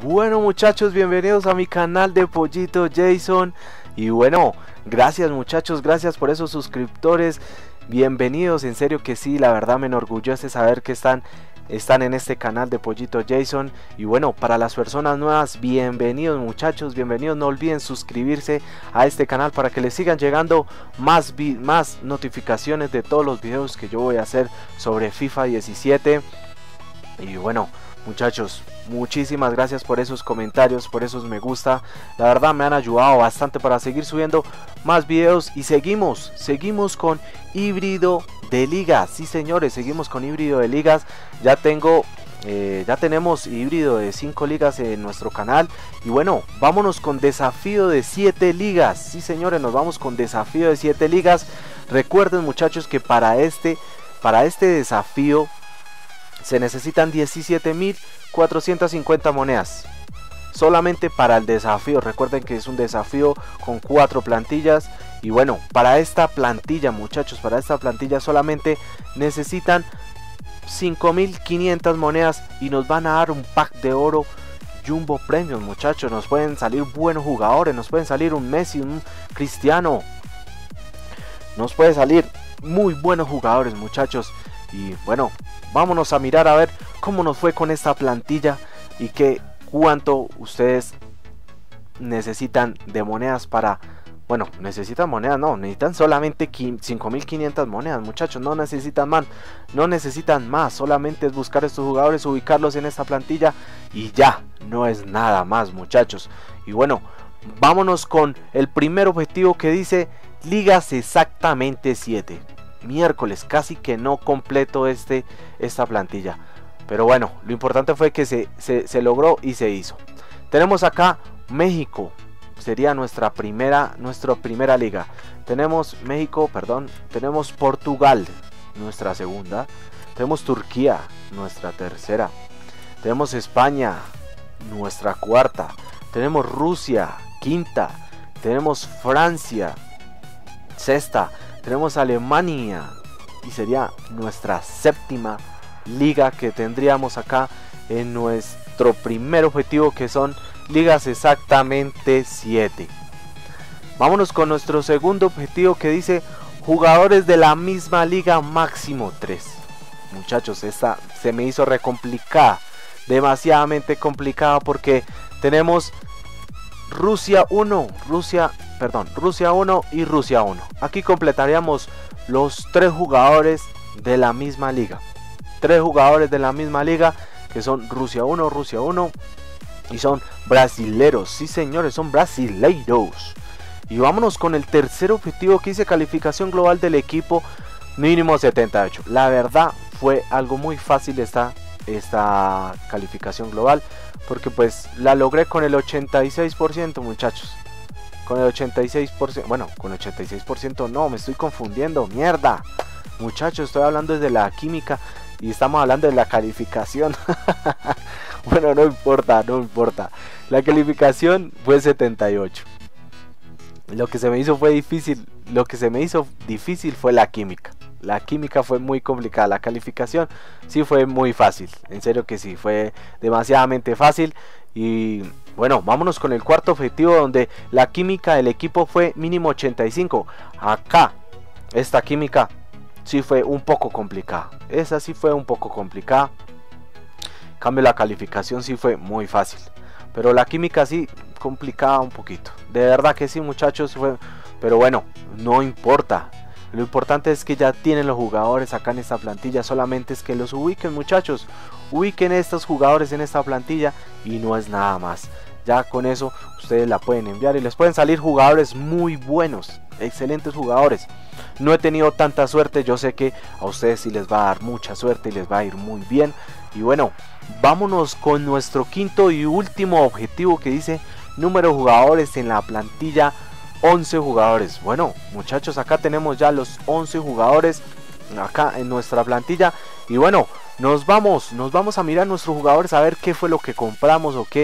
Bueno muchachos, bienvenidos a mi canal de Pollito Jason. Y bueno, gracias muchachos, gracias por esos suscriptores. Bienvenidos, en serio que sí, la verdad me enorgullece saber que están en este canal de Pollito Jason. Y bueno, para las personas nuevas, bienvenidos muchachos, bienvenidos. No olviden suscribirse a este canal para que les sigan llegando más notificaciones de todos los videos que yo voy a hacer sobre FIFA 17. Y bueno muchachos, muchísimas gracias por esos comentarios, por esos me gusta. La verdad me han ayudado bastante para seguir subiendo más videos. Y seguimos con híbrido de ligas. Sí señores, seguimos con híbrido de ligas. Ya tenemos híbrido de 5 ligas en nuestro canal. Y bueno, vámonos con desafío de 7 ligas. Sí señores, nos vamos con desafío de 7 ligas. Recuerden muchachos que para este desafío se necesitan 17.450 monedas. Solamente para el desafío. Recuerden que es un desafío con 4 plantillas. Y bueno, para esta plantilla muchachos, para esta plantilla solamente necesitan 5.500 monedas. Y nos van a dar un pack de oro Jumbo Premium muchachos. Nos pueden salir buenos jugadores. Nos pueden salir un Messi, un Cristiano. Nos puede salir muy buenos jugadores muchachos. Y bueno, vámonos a mirar a ver cómo nos fue con esta plantilla y cuánto ustedes necesitan de monedas para... Bueno, necesitan monedas, no, necesitan solamente 5.500 monedas muchachos, no necesitan más, solamente es buscar a estos jugadores, ubicarlos en esta plantilla y ya, no es nada más muchachos. Y bueno, vámonos con el primer objetivo que dice ligas exactamente 7. Miércoles, casi que no completo esta plantilla, pero bueno, lo importante fue que se logró y se hizo. Tenemos acá México, sería nuestra primera liga. Tenemos México, perdón, tenemos Portugal, nuestra segunda. Tenemos Turquía, nuestra tercera. Tenemos España, nuestra cuarta. Tenemos Rusia, quinta. Tenemos Francia, sexta. Tenemos Alemania y sería nuestra séptima liga que tendríamos acá en nuestro primer objetivo, que son ligas exactamente 7. Vámonos con nuestro segundo objetivo que dice jugadores de la misma liga máximo 3. Muchachos, esta se me hizo recomplicada, demasiadamente complicada, porque tenemos Rusia 1 y Rusia 1. Aquí completaríamos los 3 jugadores de la misma liga. 3 jugadores de la misma liga que son Rusia 1 y son brasileros. Sí señores, son brasileiros. Y vámonos con el tercer objetivo que dice calificación global del equipo mínimo 78. La verdad fue algo muy fácil esta calificación global, porque pues la logré con el 86% muchachos. Con el 86%, bueno, con el 86% no, me estoy confundiendo, mierda. Muchachos, estoy hablando desde la química y estamos hablando de la calificación. Bueno, no importa. La calificación fue 78. Lo que se me hizo difícil fue la química. La química fue muy complicada. La calificación sí fue muy fácil. En serio que sí, fue demasiadamente fácil. Y bueno, vámonos con el cuarto objetivo, donde la química del equipo fue mínimo 85. Acá, esta química sí fue un poco complicada. Esa sí fue un poco complicada. En cambio la calificación sí fue muy fácil. Pero la química sí complicaba un poquito. De verdad que sí muchachos fue. Pero bueno, no importa. Lo importante es que ya tienen los jugadores acá en esta plantilla. Solamente es que los ubiquen muchachos. Ubiquen estos jugadores en esta plantilla y no es nada más. Ya con eso ustedes la pueden enviar y les pueden salir jugadores muy buenos, excelentes jugadores. No he tenido tanta suerte, yo sé que a ustedes sí les va a dar mucha suerte y les va a ir muy bien. Y bueno, vámonos con nuestro quinto y último objetivo que dice número de jugadores en la plantilla 11 jugadores. Bueno muchachos, acá tenemos ya los 11 jugadores acá en nuestra plantilla. Y bueno, nos vamos a mirar nuestros jugadores, a ver qué fue lo que compramos o qué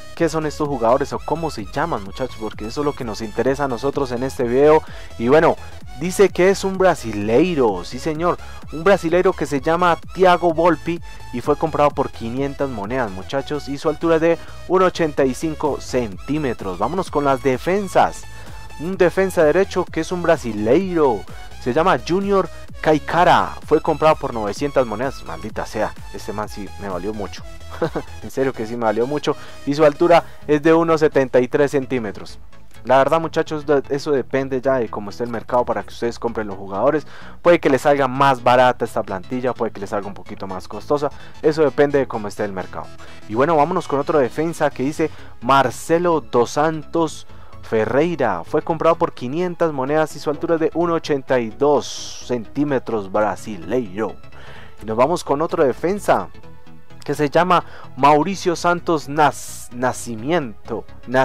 qué son estos jugadores o cómo se llaman, muchachos, porque eso es lo que nos interesa a nosotros en este video. Y bueno, dice que es un brasileiro, sí señor, un brasileiro que se llama Thiago Volpi y fue comprado por 500 monedas, muchachos, y su altura es de 1,85 centímetros. Vámonos con las defensas. Un defensa derecho que es un brasileiro, se llama Junior Caicara, fue comprado por 900 monedas, maldita sea, este man sí me valió mucho, en serio que sí me valió mucho, y su altura es de 1,73 centímetros. La verdad, muchachos, eso depende ya de cómo esté el mercado para que ustedes compren los jugadores. Puede que les salga más barata esta plantilla, puede que les salga un poquito más costosa, eso depende de cómo esté el mercado. Y bueno, vámonos con otro defensa que dice Marcelo dos Santos Ferreira, fue comprado por 500 monedas y su altura es de 1,82 centímetros, brasileiro. Y nos vamos con otro defensa que se llama Mauricio Santos Nascimento.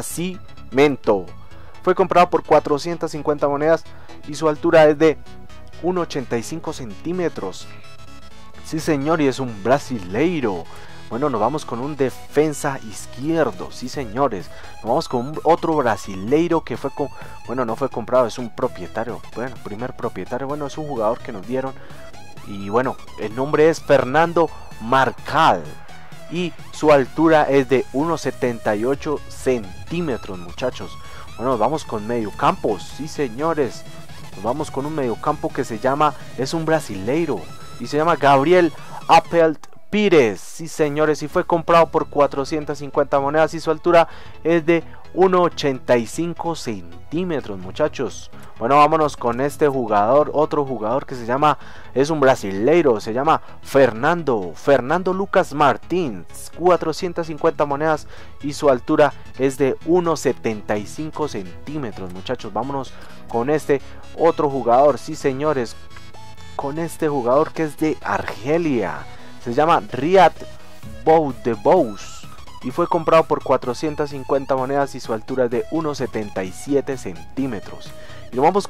Fue comprado por 450 monedas y su altura es de 1,85 centímetros. Sí señor, y es un brasileiro. Bueno, nos vamos con un defensa izquierdo, sí señores. Nos vamos con otro brasileiro que fue no fue comprado, es un propietario. Bueno, primer propietario, bueno, es un jugador que nos dieron. Y bueno, el nombre es Fernando Marcal. Y su altura es de 1,78 centímetros, muchachos. Bueno, nos vamos con mediocampos, sí señores. Nos vamos con un mediocampo que es un brasileiro y se llama Gabriel Appelt Pires, sí señores, y fue comprado por 450 monedas y su altura es de 1,85 centímetros, muchachos. Bueno, vámonos con este jugador, otro jugador que es un brasileiro, se llama Fernando Lucas Martins, 450 monedas y su altura es de 1,75 centímetros, muchachos. Vámonos con este otro jugador, sí señores, con este jugador que es de Argelia. Se llama Riyad Boudebouz y fue comprado por 450 monedas y su altura es de 1,77 centímetros. Y nos vamos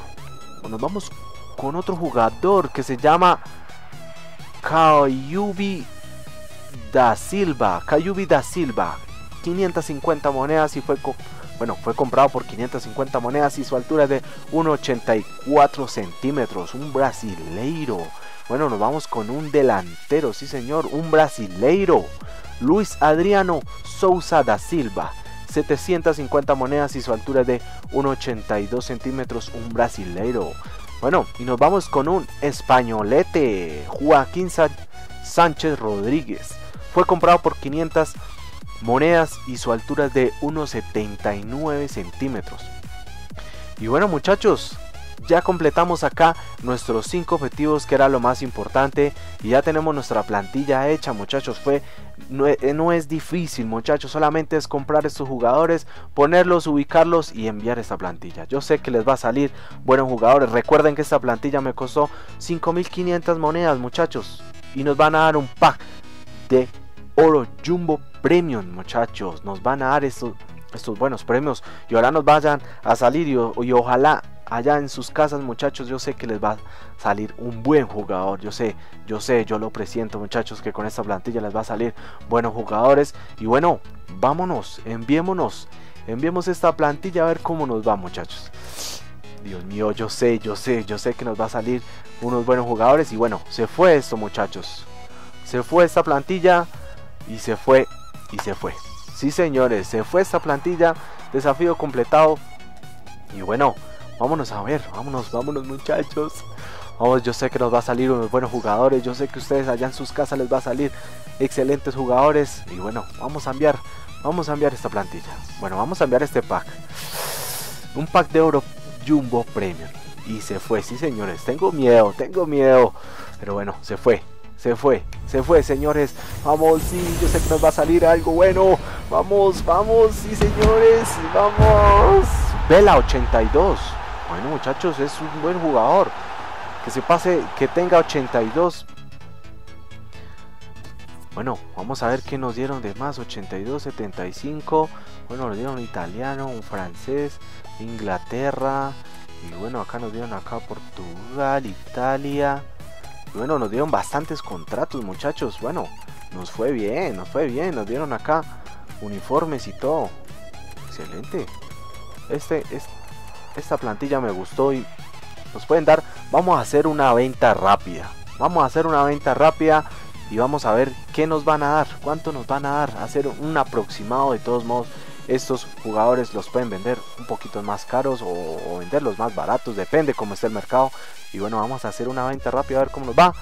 con otro jugador que se llama Cayubi da Silva. 550 monedas y fue comprado por 550 monedas y su altura es de 1,84 centímetros. Un brasileiro. Bueno, nos vamos con un delantero, sí señor, un brasileiro, Luis Adriano Souza da Silva, 750 monedas y su altura es de 1,82 centímetros, un brasileiro. Bueno, y nos vamos con un españolete, Joaquín Sánchez Rodríguez, fue comprado por 500 monedas y su altura es de 1,79 centímetros. Y bueno, muchachos, ya completamos acá nuestros 5 objetivos, que era lo más importante, y ya tenemos nuestra plantilla hecha, muchachos. No es difícil, muchachos, solamente es comprar estos jugadores, ponerlos, ubicarlos y enviar esta plantilla. Yo sé que les va a salir buenos jugadores. Recuerden que esta plantilla me costó 5.500 monedas, muchachos, y nos van a dar un pack de oro Jumbo Premium, muchachos. Nos van a dar estos buenos premios y ahora nos vayan a salir y ojalá allá en sus casas, muchachos, yo sé que les va a salir un buen jugador. Yo lo presiento, muchachos, que con esta plantilla les va a salir buenos jugadores. Y bueno, vámonos, enviemos esta plantilla a ver cómo nos va, muchachos. Dios mío, yo sé que nos va a salir unos buenos jugadores. Y bueno, se fue esto, muchachos, se fue esta plantilla y se fue. Sí señores, se fue esta plantilla, desafío completado. Y bueno, vámonos a ver, vámonos muchachos. Vamos, yo sé que nos va a salir unos buenos jugadores. Yo sé que ustedes allá en sus casas les va a salir excelentes jugadores. Y bueno, vamos a enviar esta plantilla. Bueno, vamos a enviar este pack. Un pack de oro Jumbo Premium. Y se fue, sí señores. Tengo miedo. Pero bueno, se fue, señores. Vamos, sí, yo sé que nos va a salir algo bueno. Vamos, sí señores. Vamos. Vela 82. Bueno, muchachos, es un buen jugador. Que tenga 82. Bueno, vamos a ver qué nos dieron de más. 82, 75. Bueno, nos dieron un italiano, un francés, Inglaterra. Y bueno, acá nos dieron Portugal, Italia. Y bueno, nos dieron bastantes contratos, muchachos. Bueno, nos fue bien. Nos dieron acá uniformes y todo. Excelente. Esta plantilla me gustó y nos pueden dar. Vamos a hacer una venta rápida. Vamos a hacer una venta rápida y vamos a ver qué nos van a dar, cuánto nos van a dar. Hacer un aproximado. De todos modos, estos jugadores los pueden vender un poquito más caros o venderlos más baratos, depende cómo esté el mercado. Y bueno, vamos a hacer una venta rápida a ver cómo nos va.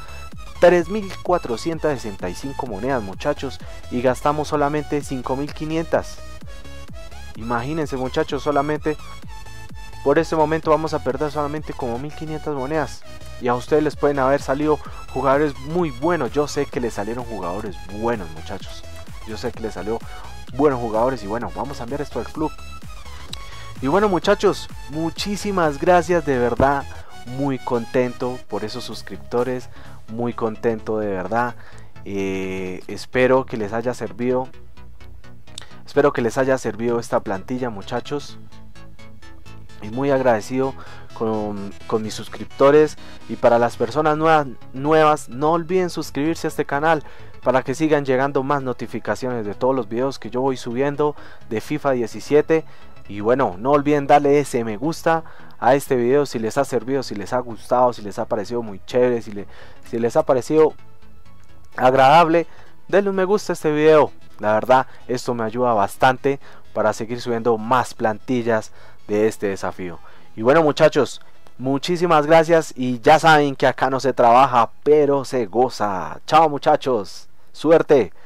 3.465 monedas, muchachos, y gastamos solamente 5.500. Imagínense, muchachos, solamente por este momento vamos a perder solamente como 1.500 monedas. Y a ustedes les pueden haber salido jugadores muy buenos. Yo sé que les salieron jugadores buenos, muchachos. Yo sé que les salió buenos jugadores. Y bueno, vamos a enviar esto al club. Y bueno, muchachos, muchísimas gracias, de verdad. Muy contento por esos suscriptores. Muy contento, de verdad. Espero que les haya servido. Espero que les haya servido esta plantilla, muchachos. Y muy agradecido con mis suscriptores. Y para las personas nuevas, no olviden suscribirse a este canal para que sigan llegando más notificaciones de todos los videos que yo voy subiendo de FIFA 17. Y bueno, no olviden darle ese me gusta a este video si les ha servido, si les ha gustado, si les ha parecido muy chévere, si les ha parecido agradable. Denle un me gusta a este video. La verdad, esto me ayuda bastante para seguir subiendo más plantillas de este desafío. Y bueno, muchachos, muchísimas gracias. Y ya saben que acá no se trabaja, pero se goza. Chao, muchachos, suerte.